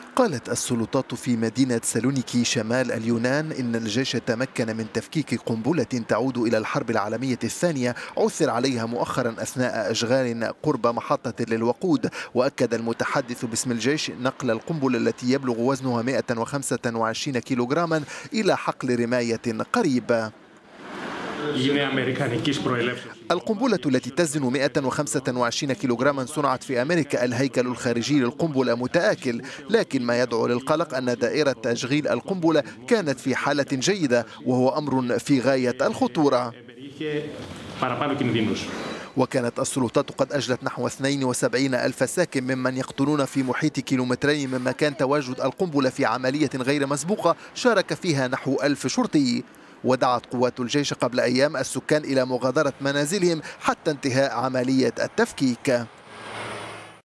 قالت السلطات في مدينة سالونيكي شمال اليونان إن الجيش تمكن من تفكيك قنبلة تعود إلى الحرب العالمية الثانية عثر عليها مؤخرا أثناء أشغال قرب محطة للوقود. وأكد المتحدث باسم الجيش نقل القنبلة التي يبلغ وزنها 125 كيلوغراما إلى حقل رماية قريب. القنبلة التي تزن 125 كيلوغراما صنعت في أمريكا. الهيكل الخارجي للقنبلة متآكل، لكن ما يدعو للقلق أن دائرة تشغيل القنبلة كانت في حالة جيدة، وهو أمر في غاية الخطورة. وكانت السلطات قد أجلت نحو 72 ألف ساكن ممن يقطنون في محيط كيلومترين من مكان تواجد القنبلة في عملية غير مسبوقة شارك فيها نحو 1000 شرطي. ودعت قوات الجيش قبل أيام السكان إلى مغادرة منازلهم حتى انتهاء عملية التفكيك.